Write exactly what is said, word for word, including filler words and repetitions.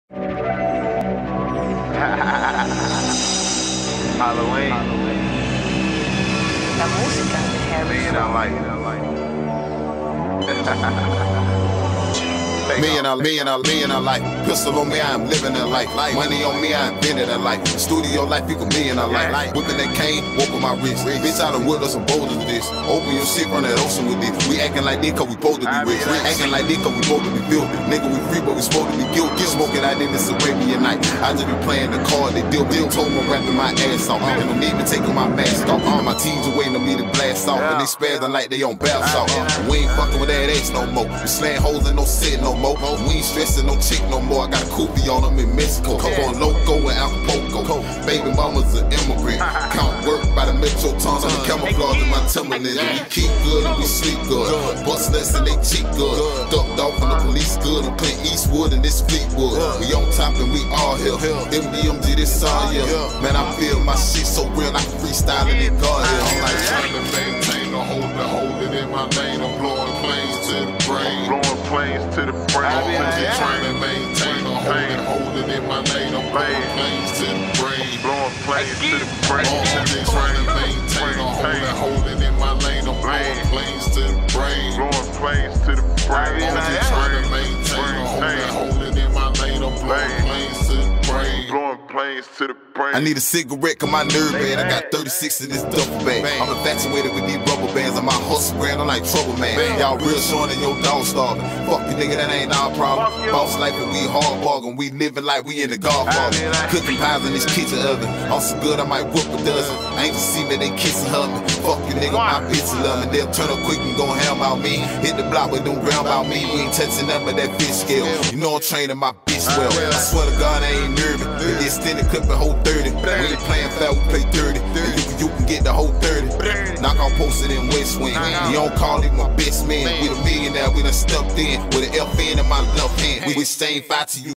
Halloween. La música de Harry. Man, I like it, I like it. Million dollar, million dollar, million dollar life. Pistol on me, I'm living a life. Money on me, I invented a life. Studio life, equal million dollar life. Whipping that cane, woke on my wrist. Bitch, I done whipped us some boulders with this. Open your shit, run that ocean with this. We acting like this cause we supposed to be rich. We acting like this cause we supposed to be filthy. Nigga, we free, but we supposed to be guilty. Smoking out in this Arabian night. I just be playing the card, they deal. Deal told me rapping my ass off. And don't need me taking my mask off. My teams are waiting on me to blast off. And they spazzing like they on bath salt. We ain't fucking with that ass no more. We slaying hoes and no shit no more. We ain't stressing no chick no more. I got a kufi on them in Mexico. Come on Loco and Acapulco. Baby mama's an immigrant. Count work by the metro tons. I'm camouflage in my Timberlands. We keep good and we sleep good. Bust less and they cheat good. Ducked off in the police good. I'm Clint Eastwood and this Fleetwood. We on top and we all here. M D M G this all year. Man, I feel my shit so real. I freestyling it God here. I'm like trying to maintain the hold the hold it in my lane. I'm blowing planes to the brain. Blowing planes to the brain. I'm just trying to maintain the hold it hold it in my lane. I'm blowing planes to the brain. Blowing planes to the brain. I'm just trying to maintain the hold it hold it in my lane. I'm blowing planes to the brain. Blowing planes to the brain. I'm just trying to maintain the hold it hold it in my lane. I'm blowing planes to the brain. Blowing planes to the brain. I need a cigarette cause my nerve bad. I got thirty-six in this duffel bag. I'm infatuated with these rubber bands. I'm my hustle grand, I'm like trouble man. Y'all real short and your dog starving. Fuck you nigga, that ain't our problem. Boss life and we hard bargain. We living like we in the Godfather. Cooking pies in this kitchen oven. I'm so good I might whoop a dozen. I ain't just see me, they kissing her. Fuck you nigga, my bitch love me. They'll turn up quick and gon' ham about me. Hit the block but don't ground about me. We ain't touching nothing but that fish scale. You know I'm training my bitch well. I swear to God I ain't nervous. They extended clip and hold thirty. We ain't playing fat, we play dirty. You, you can get the whole thirty. Knock on posted in West Wing. You don't call him my best man. We the millionaire, we done stepped in with an F N in my left hand. We exchange five to you.